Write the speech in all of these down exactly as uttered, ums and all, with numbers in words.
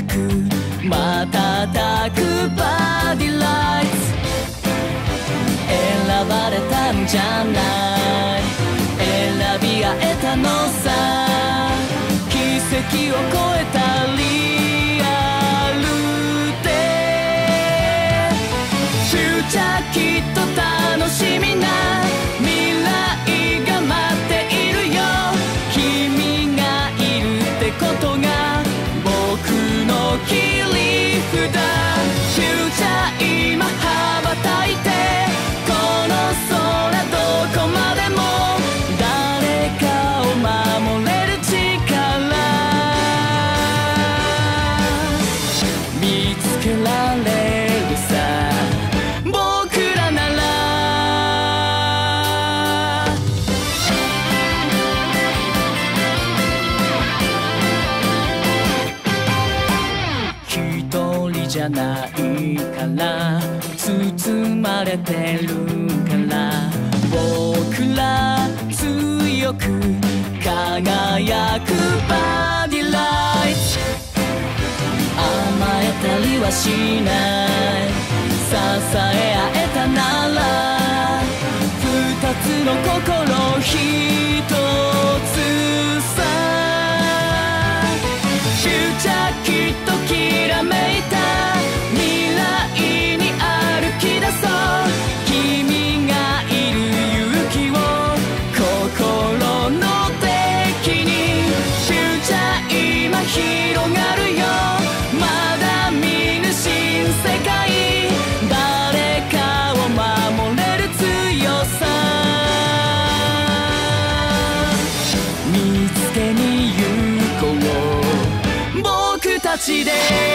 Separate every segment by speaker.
Speaker 1: く瞬くバディライツ選ばれたんじゃない選び合えたのさ奇跡を超えたリアルでフューチャーきっと楽しみな未来が待っているよ君がいるってことが僕の切り札フューチャー今羽ばたいてこの空どこまでも誰かを守れる力見つけられるさ僕らなら一人じゃないから包まれてるから僕ら強く輝くバディライツ甘えたりはしない支え合えたなら二つの心一つさフューチャーきっときらめいた未来に歩き出そう君がいる勇気を心の敵にフューチャー今広がるよまだ見ぬ新世界誰かを守れる強さ見つけに行こう僕たちで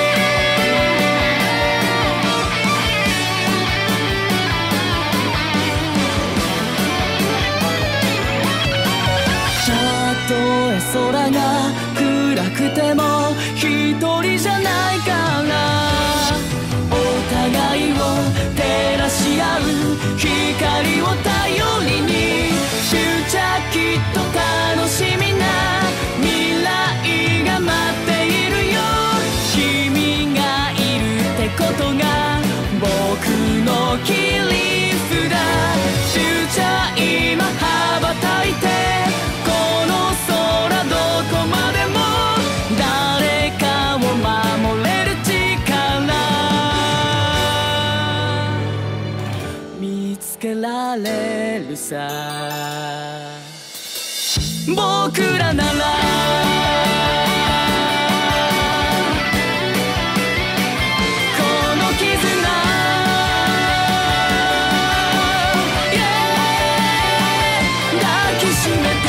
Speaker 1: たとえ空が暗くても一人じゃないからお互いを照らし合う光を頼りにフューチャーきっと楽しみな未来が待っているよ君がいるってことが僕の切り札フューチャー今羽ばたいてこの空どこまでも誰かを守れる力見つけられるさ僕らならこの絆抱きしめて